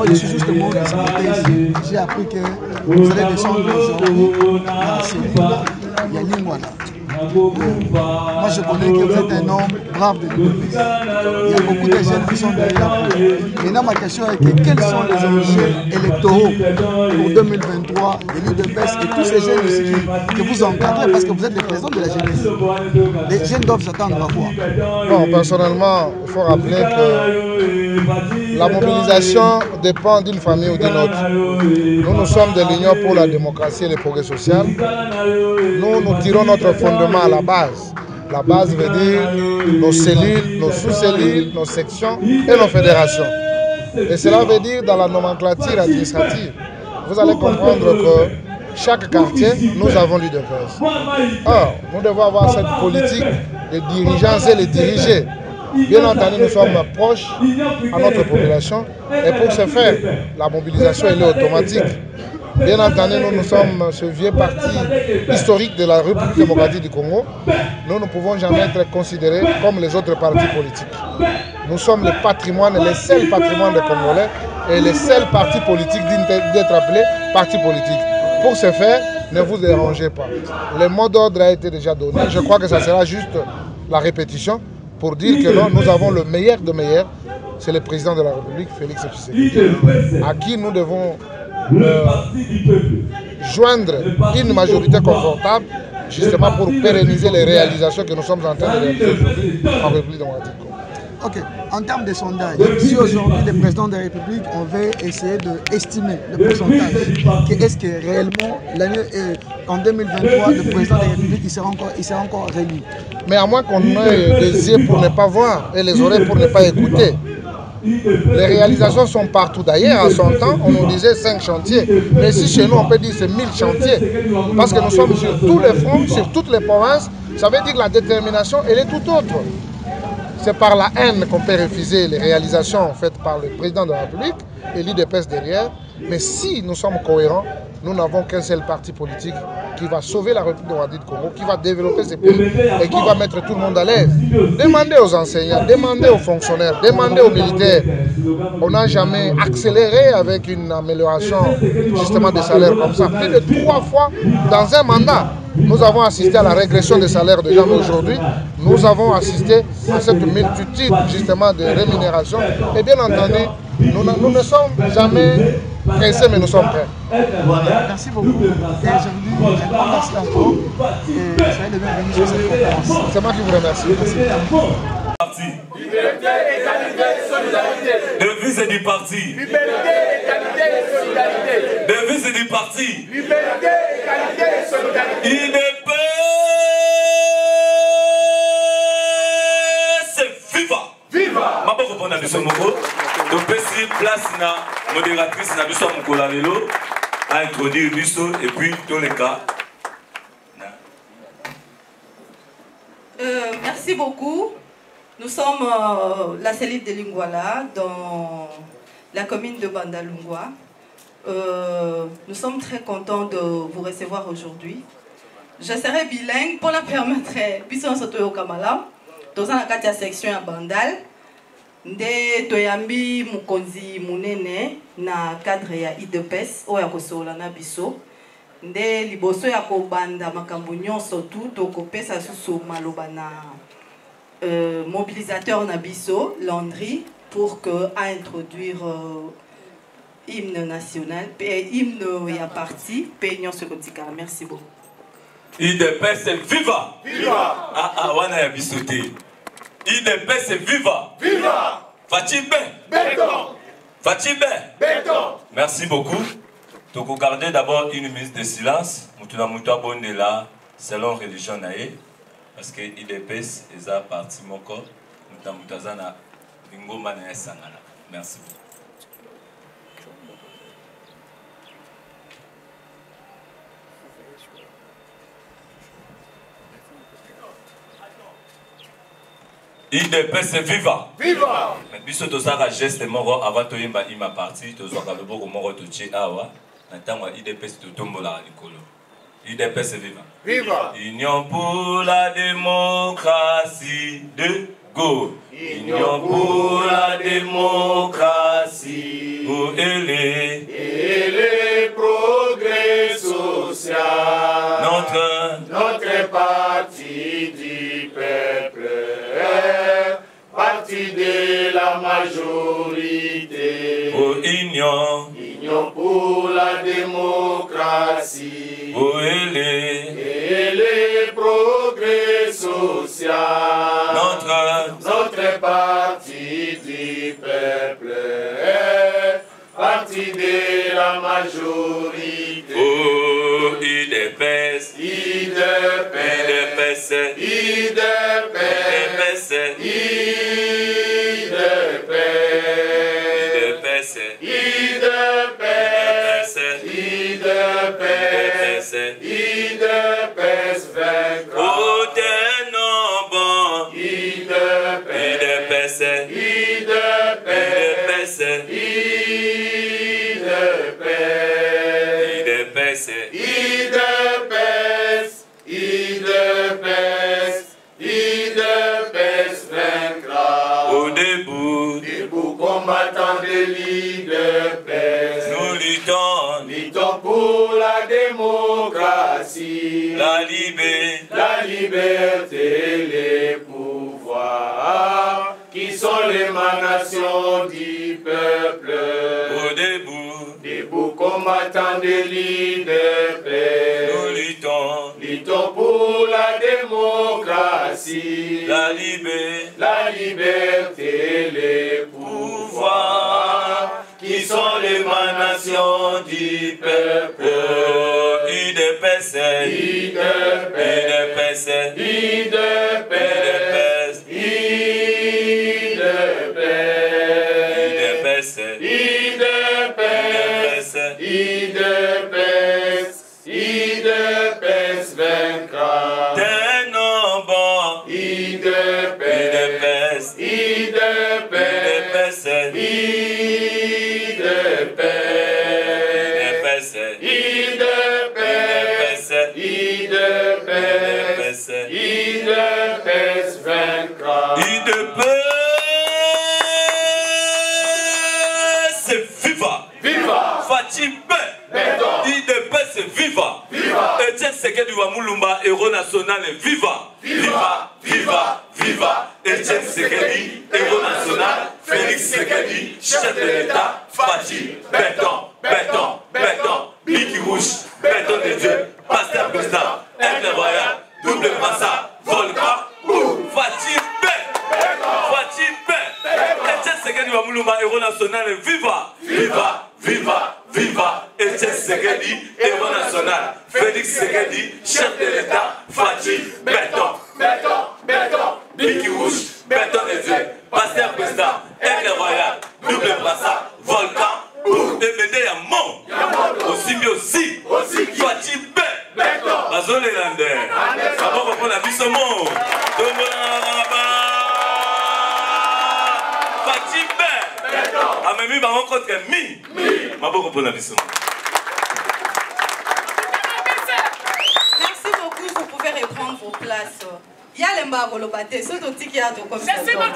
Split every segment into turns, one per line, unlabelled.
Moi, je suis justement de ce côté ici. J'ai appris que vous allez descendre aujourd'hui dans la cellule Yalingwala. Moi, je connais que vous êtes un homme brave de l'UDPS. Il y a beaucoup de jeunes qui sont derrière vous. Maintenant, ma question est que quels sont les enjeux électoraux pour 2023 de l'UDPS et tous ces jeunes aussi que vous encadrez parce que vous êtes le président de la jeunesse. Les jeunes doivent s'attendre à quoi?
Bon, personnellement, il faut rappeler que la mobilisation dépend d'une famille ou d'une autre. Nous sommes de l'Union pour la démocratie et le progrès social. Nous tirons notre fondement à la base. La base veut dire nos cellules, nos sous-cellules, nos sections et nos fédérations. Et cela veut dire dans la nomenclature administrative. Vous allez comprendre que chaque quartier, nous avons l'UDPS. Or, nous devons avoir cette politique de dirigeance et les diriger. Bien entendu, nous sommes proches à notre population et pour ce faire, la mobilisation elle est automatique. Bien entendu, nous sommes ce vieux parti historique de la République démocratique du Congo. Nous ne pouvons jamais être considérés comme les autres partis politiques. Nous sommes le patrimoine, les seuls patrimoines des Congolais et les seuls partis politiques d'être appelés partis politiques. Pour ce faire, ne vous dérangez pas. Le mot d'ordre a été déjà donné. Je crois que ça sera juste la répétition pour dire que non, nous avons le meilleur de meilleur. C'est le président de la République, Félix Tshisekedi, à qui nous devons joindre une majorité confortable, justement pour pérenniser les réalisations que nous sommes en train de réaliser aujourd'hui en République démocratique.
Ok, en termes de sondage, si aujourd'hui le président de la République, on veut essayer d'estimer le pourcentage, est-ce que réellement, en 2023, le président de la République il sera encore réélu?
Mais à moins qu'on ait des yeux pour ne pas voir et les oreilles pour ne pas écouter. Les réalisations sont partout. D'ailleurs, à son temps, on nous disait 5 chantiers. Mais ici, chez nous, on peut dire c'est 1000 chantiers. Parce que nous sommes sur tous les fronts, sur toutes les provinces. Ça veut dire que la détermination, elle est tout autre. C'est par la haine qu'on peut refuser les réalisations faites par le président de la République et l'UDPS derrière. Mais si nous sommes cohérents, nous n'avons qu'un seul parti politique qui va sauver la République démocratique du Congo, qui va développer ce pays et qui va mettre tout le monde à l'aise. Demandez aux enseignants, demandez aux fonctionnaires, demandez aux militaires. On n'a jamais accéléré avec une amélioration justement des salaires comme ça. Plus de 3 fois dans un mandat. Nous avons assisté à la régression des salaires des gens aujourd'hui. Nous avons assisté à cette multitude justement de rémunérations. Et bien entendu, nous ne sommes jamais pressés, mais nous sommes prêts.
Merci beaucoup. Et je vous dis, un grand merci encore. Et soyez le bienvenu sur cette conférence.
C'est moi qui vous remercie.
Merci. Liberté, égalité, solidarité. Devise du parti. Liberté, égalité, solidarité. Devise du parti. Liberté, égalité, solidarité. UDPS, viva. Viva. Ma bonne réponse à Bissot Moko. Donc, si place na modératrice na Bissot Moko la vélo à introduire Bissot et puis tous les cas.
Merci beaucoup. Nous sommes la cellule de Lingwala dans la commune de Bandalungwa. Nous sommes très contents de vous recevoir aujourd'hui. Je serai bilingue pour la permettre. Puisqu'on se trouve au Kamala, dans la section à Bandal, de Toyambi Mukonzi Munene na cadre ya IDPS o ya kosola na biso. De liboso ya kobanda makambo nyonso tout tokopesa susu maloba na mobilisateur Nabiso, Landry, pour introduire hymne national, hymne et à parti, Peignon Secotica. Merci beaucoup.
IDPS viva! Viva! Ah, wana ya bisoté. IDPS viva! Viva! Fatibé! Béton! Fatibé! Béton! Merci beaucoup. Donc, vous gardez d'abord une minute de silence. Moutuna Mouta Bondela, selon religion nae. Parce que IDPS est à partie mon corps, nous avons bingo mané sangala. Merci beaucoup. IDPS viva! Viva! Mais biso tozaka geste moro avant to yimba ima parti tozaka loboko moro to tché awa na tango IDPS to tombola likolo. IDPS viva! Viva! Union pour la démocratie de Go. Union pour la démocratie. Go élé.
Et les progrès social. Notre parti du peuple. Parti de la majorité.
Go Union.
Union pour la démocratie.
Go élé.
Et les progrès social. Notre parti du peuple. Parti de la majorité.
Oh, IDPS.
IDPS. IDPS. IDPS. IDPS. IDPS. IDPS vaincra.
Oh, t'es non bon.
IDPS. IDPS. IDPS. IDPS vaincra.
Au debout
Combattants de l'IDPS.
nous
luttons pour la démocratie,
la
liberté et les pouvoirs, qui sont l'émanation du peuple.
au debout
Combattants de l'IDPS.
nous
luttons pour la démocratie,
la
liberté et les pouvoirs, qui sont l'émanation du peuple.
Oh, IDPS. IDPS. IDPS.
IDPS vaincra.
T'es non bon.
IDPS. IDPS. IDPS vaincra.
IDPS viva.
Viva.
Fatibé. IDPS viva. Etienne Sekedi wa Mulumba, héros national, viva. Viva. Etienne Sekedi, héros national. Félix Sekedi, chef de l'État. Fatih, béton. Biki Rouge, béton de Dieu. Pasteur Gustave, Aigle Royal, double brassard, volcan. Fatih, Etienne Sekedi wa Mulumba, héros national, viva. Etienne Sekedi, héros national. Félix Sekedi, chef de l'État. Fatih, béton. Biki Rouge, béton de Dieu. Pasteur Gustave, Aigle Royal, double brassard, volcan. Demede ya mon. Aussi. Fatih, béton. Bazole Lander. Saboko pour la bisomo. Fatih, béton. Amemi ba rencontre mi. Maboko pour la bisomo.
Merci beaucoup, vous pouvez reprendre vos places. Il y a les marques au lobaté, ceux qui ont tout comme ça.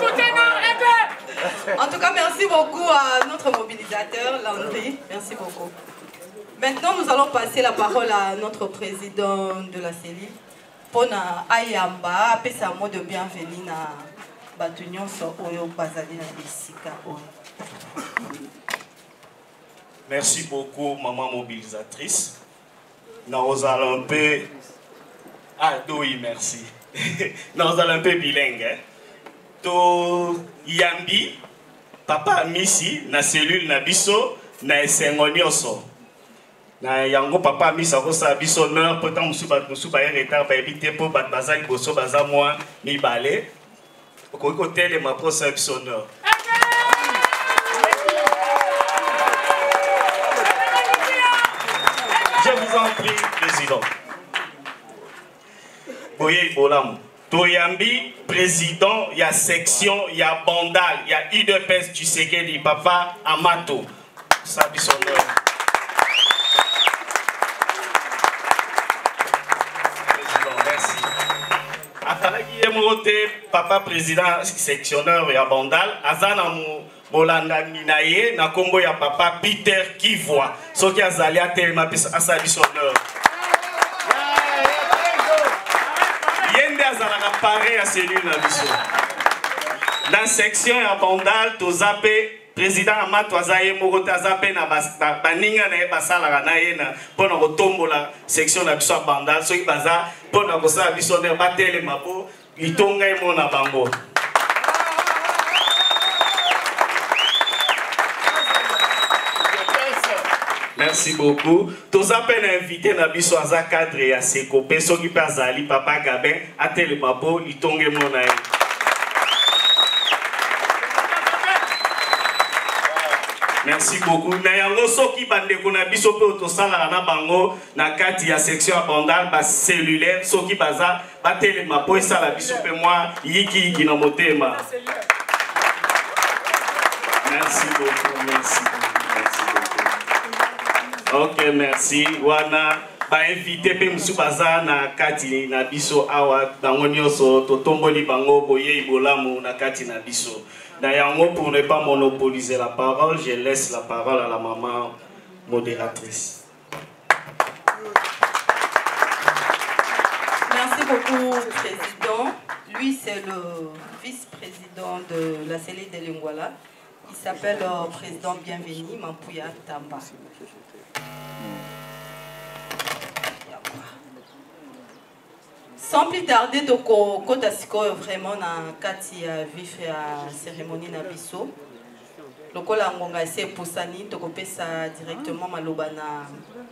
En tout cas, merci beaucoup à notre mobilisateur, Landry. Merci beaucoup. Maintenant, nous allons passer la parole à notre président de la CELI, Pona Ayamba, après sa mot de bienvenue à Batunion sur Oyo Bazali na Bissika.
Merci beaucoup, maman mobilisatrice. Nous allons un peu... Ah, oui, merci. Nous allons un peu bilingue. To Yambi, papa Misi, na cellule na biso, na esengo nyonso. Na yango papa Misi akosa biso honneur, pourtant musu ba retard ba éviter pour bat bazali boso baza moi mibale. Okoki kotelema posa biso honneur. Je vous en prie, président. Boye Bolam. Toyambi, président, il y a section, il y a Bandal, il y a IDPS du Sekedi, papa Amato. Ça, son honneur. Président, merci. Azalaki Moté, papa président sectionneur ya Bandal, Azana Molanda Minaye, na kombo ya papa Peter Kivoa. Soki azali a telema pis asali sonheur. Yende azalaka pare à cellule na biso. Dans section ya Bandal, tozape président Amato Azaye Mogote Azape na baninga na basala na yena pona kotombola section na biso Bandal soki baza pona kosala biso ne batele mapo itonga emona bango. Merci beaucoup. Tozape na invité na biso aza cadre ya Sekope soki pe azali papa Gabin atele mapo itonga emona ye. Merci beaucoup. Nayango soki bande kuna biso pe otosala na bango na kati ya section Bandal ba cellulaire soki baza batele mapo esala biso pe moi yiki na motema. Merci beaucoup. Merci beaucoup. OK, merci. Wana ba invité pe musu baza na kati na biso awa bango nyonso totomboli bango boye ibolamu na kati na biso. D'ailleurs, pour ne pas monopoliser la parole, je laisse la parole à la maman modératrice.
Merci beaucoup, Président. Lui, c'est le vice-président de la cellule de Lingwala. Il s'appelle Président Bienvenu, Mampouya Tamba. Sans plus tarder, toko kota siko vraiment na kati ya vif ya cérémonie na biso. Lokola ngonga ese posani toko pesa directement maloba na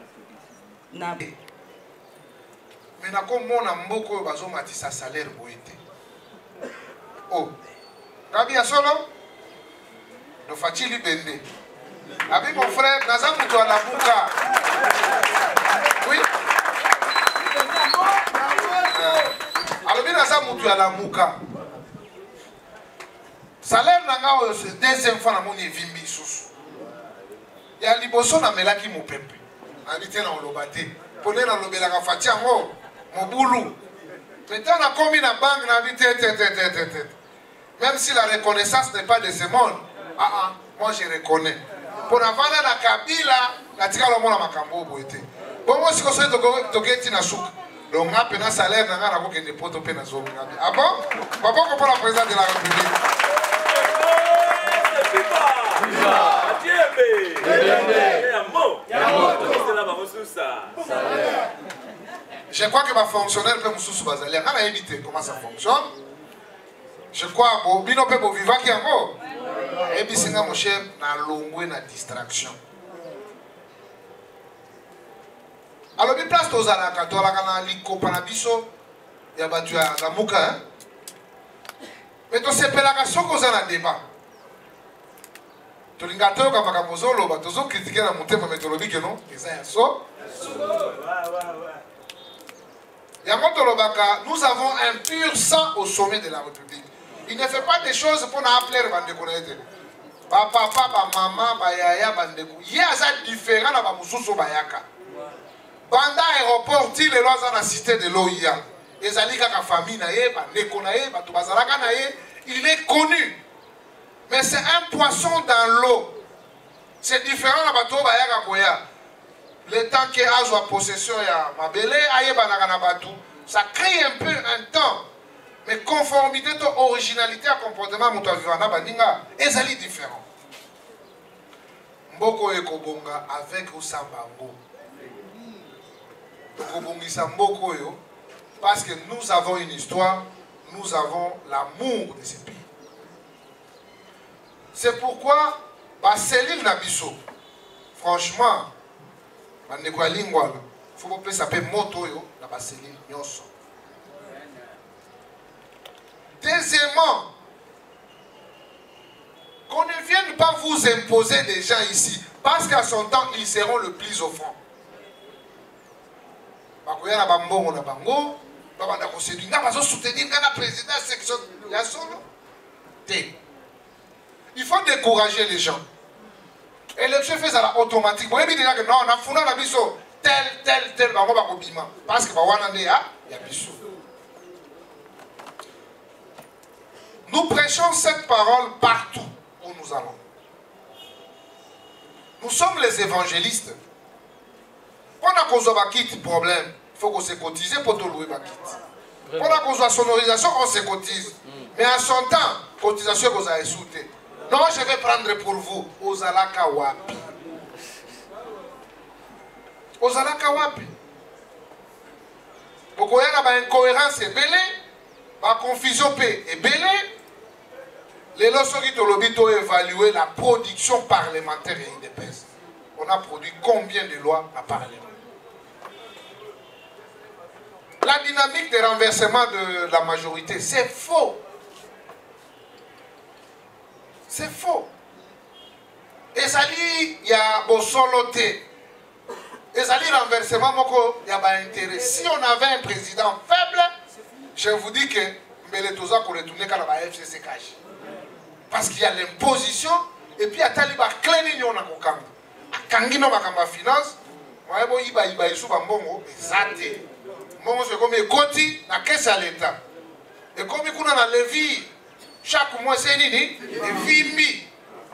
mais na ko mona mboko bazo matisa salaire boete. Oh. Rabi solo no facili bende. Abi mon frère nazamu to na buka. Oui. Alors bien ça mutu à la muka. Salaire nanga o deuxième fois na moni vimbi susu. Ya liboso na melaki mopepe. Habité na olobate. Pone na lobela ka fatia ngo mobulu. Maintenant na komi na banque na habité tête. Même si la reconnaissance n'est pas de ce monde. Moi je reconnais. Pour avana na kabila la tika lo mona makambo boete. Bon moi si ko so to geti na souka. Donc, on a un salaire, on a un poto pe na zo. Ah bon? Papa, pour la présidente de la République. Je crois que ma fonctionnaire peut me sous-basaler. On a évité comment ça fonctionne. Je crois que Bino peut me vivre qui est en haut. Et puis, c'est mon cher, na longue na distraction. Alors, il place aux alaka, tu as la liko panabiso, il y a battu à la mouka. Mais tu sais, la soko za na débat. Tu l'ingato ka makamozo lo ba tozo critiquer la montée méthodologique que non, et ça y a so. Nous avons un pur sang au sommet de la République. Il ne fait pas des choses pour nous appeler bande connaître. Papa, maman, yaya bande. Il y a ça différent na ba mususu bayaka. Banda aéroport ti les lois dans la cité de l'OIA. Ezalika ka famille na ye, ba neko na ye, ba to bazalaka na ye, il est connu. Mais c'est un poisson dans l'eau. C'est différent na bato bayaka koya. Le temps que a possession ya mabele aye banaka na batu, ça crée un peu un temps. Mais conformité to originalité à comportement muto vivana baninga, ezali différent. Mboko ekobonga avec Usambango. Parce que nous avons une histoire, nous avons l'amour de ce pays. C'est pourquoi, Céline Nabiso, franchement, il faut que ça s'appelle moto, la Céline Nyonso. Deuxièmement, qu'on ne vienne pas vous imposer des gens ici, parce qu'à son temps, ils seront le plus offrants. Bakoya na bambongo na bango, babanda ko séduire, nga bazo soutenir nga na président section ya solo. Il faut décourager les gens. Et le chef fait ça automatique. Vous voyez bien que non, on a foutu la biso tel bango bako bima parce que bawana ne ya biso. Nous prêchons cette parole partout où nous allons. Nous sommes les évangélistes. Pendant qu'on a un problème, il faut qu'on se cotise pour tout louer ma kit. Pendant qu'on a sonorisation, on se cotise. Mais en son temps, cotisation que vous avez soutenu. Non, je vais prendre pour vous Ozalaka Wapi. Ozalaka Wapi. Pourquoi il y a une incohérence et belé, une confusion et belé. Les leçons qui ont évalué la production parlementaire et IDPS. On a produit combien de lois à Parlement? La dynamique de renversement de la majorité, c'est faux. C'est faux. Et ça dit, il y a un soloté. Et ça dit, renversement, il y a un intérêt. Si on avait un président faible, je vous dis que Mbeletoza pour retourner quand la FCC cache. Parce qu'il y a l'imposition, et puis il y a Taliba Clénignon à Kokanga. À Kangino Makamba Finance, moi, Iba Isu Bambongo, Zate. Moi, c'est comme les Koti, la caisse à l'État. Et comme il y a la levier, chaque mois, c'est dit, les Vimbi.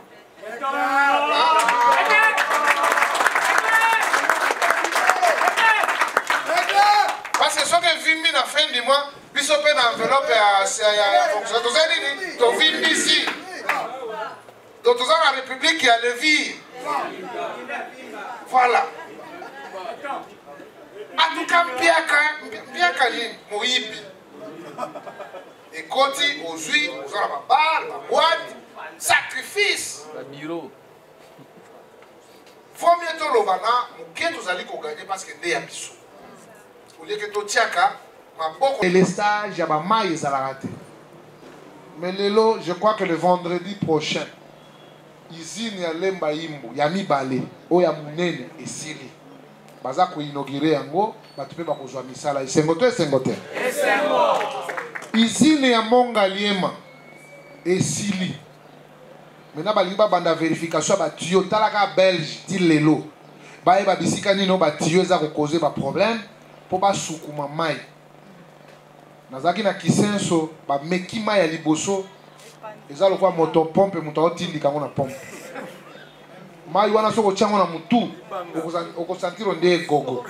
Parce que ce que Vimbi, à la fin du mois, puis ça peut l'enveloppe à fonction. Vous avez dit, tu Vimbi ici. Donc, dans la République, il y a le vie. Voilà. En tout cas, bien calme, Moïbi. Et Koti, aux huiles, aux la barre, la boîte, sacrifice. Le bureau. Faut mieux te le vana, que tu allez gagner parce que n'est pas bisou. Au lieu que tu tiaka, ma beaucoup. Et les stages, il y a ma maille, ça l'a raté. Mais Lélo, je crois que le vendredi prochain, izine ya lemba imbu ya mibale o ya munene esili baza ko inaugurer yango batu pe bakozwa misala esengo te esengo izine ya monga liema esili mena balingi babanda vérification ba tuyau talaka belge ti lelo baye babisika nino ba tuyau eza kokoze ba problème po basukuma mai nazaki na kisenso ba meki mai ya liboso eza lokwa motopompe moto otindika ngo na pompe mai wana soko tyango na mutu okosantiro nde gogo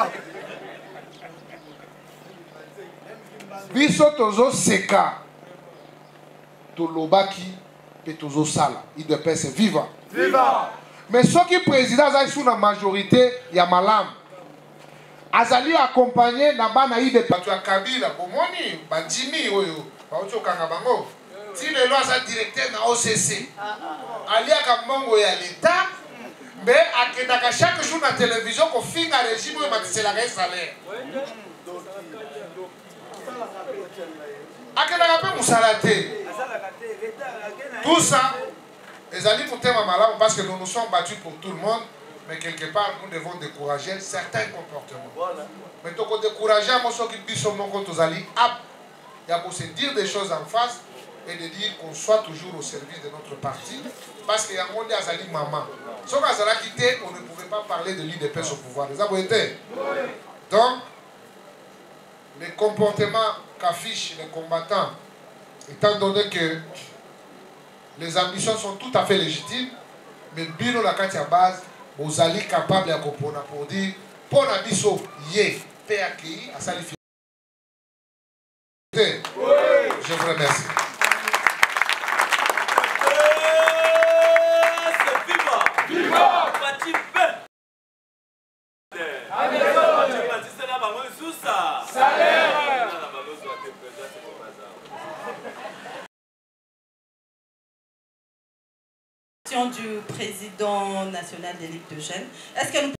biso tozoseka tolobaki mpe tozosala IDPS viva mais soki président azali sous na majorité ya malamu azali accompagné na bana IDPS bato ya Kabila bomoni bandimi oyo bauti okanga bango si le loi est directeur na OCC, aliaka mbongo ya l'État, mais à chaque jour na télévision qu'on finit à régime où il la salaire. Akendaka pe musalate. Tout ça, les alliés pour thème malade parce que nous nous sommes battus pour tout le monde, mais quelque part nous devons décourager certains comportements. Mais donc on décourager à mon qui dit son nom contre les alliés, il y a pour se dire des choses en face. Et de dire qu'on soit toujours au service de notre parti, parce qu'il y a un monde Azali maman. Sauf qu'Azala quitté, on ne pouvait pas parler de l'IDPS au pouvoir. Les abonnés. Donc, les comportements qu'affichent les combattants, étant donné que les ambitions sont tout à fait légitimes, mais Bino la Katia base, vous allez capable de comprendre pour dire, pour la biso, yé, PAKI, à salifier. Je vous remercie.
Du président national des Ligues de Jeunes. Est-ce que nous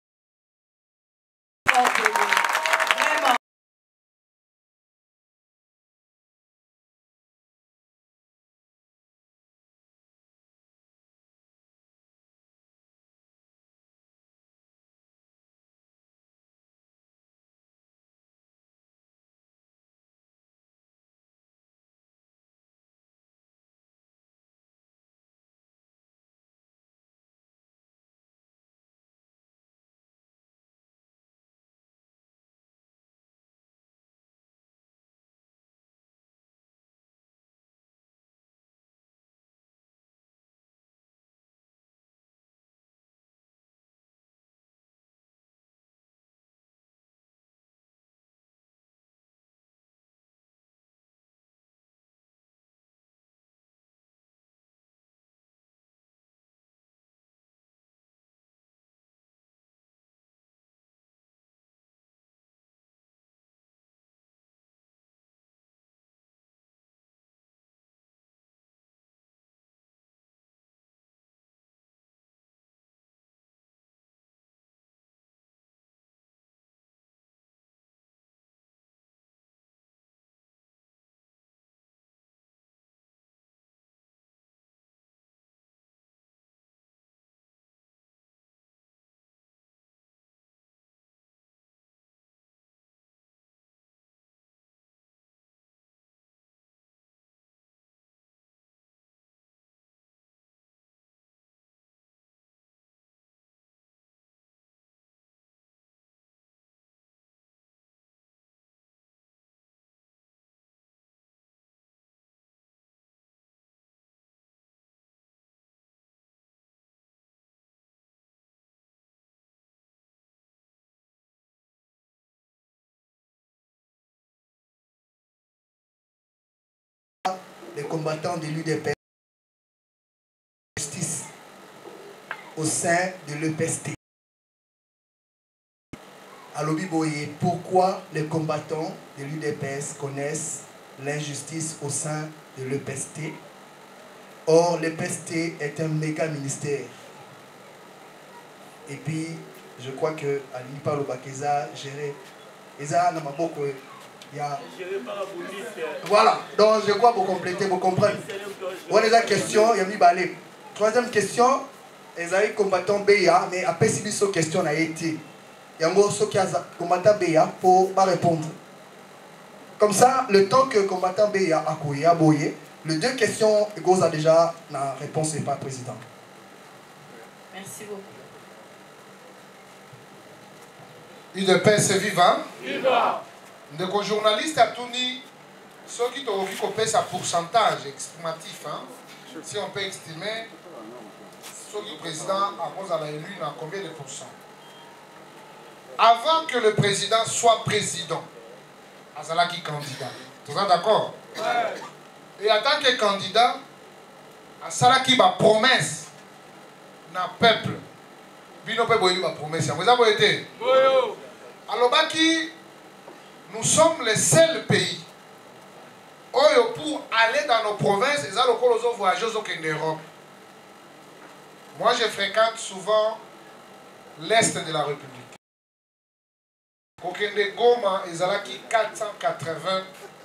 les combattants de l'UDPS justice au sein de l'EPST. Alobi Boye, pourquoi les combattants de l'UDPS connaissent l'injustice au sein de l'EPST? Or, l'EPST est un méga ministère. Et puis, je crois que Alini Paulo Bakeza géré. Eza Namaboko, il y a. Voilà, donc je crois que vous complétez, vous comprenez. On a des questions, il y a mis balé. Troisième question, les amis combattants BIA, mais après si une question a été. Il y a un mot qui a combattant BIA pour pas répondre. Comme ça, le temps que combattant BIA a couillé, a boyé, les deux questions, Goza a déjà la réponse n'est pas président.
Merci beaucoup.
UDPS vivant. Viva. De journaliste a tout dit, ceux qui ont vu qu'on sa pourcentage estimatif, hein, si on peut estimer, ceux qui président à cause de l'élu, dans combien de pourcents? Avant que le président soit président, Azala qui candidat. Tout ça d'accord? Ouais. Et en tant que candidat, Azala qui va promesse dans le peuple. Bino peut boire ma promesse. Vous avez été? Alors, nous sommes les seuls pays où pour aller dans nos provinces, ils ont voyagé en Europe. Moi, je fréquente souvent l'Est de la République. Kokende Goma, ils ont 480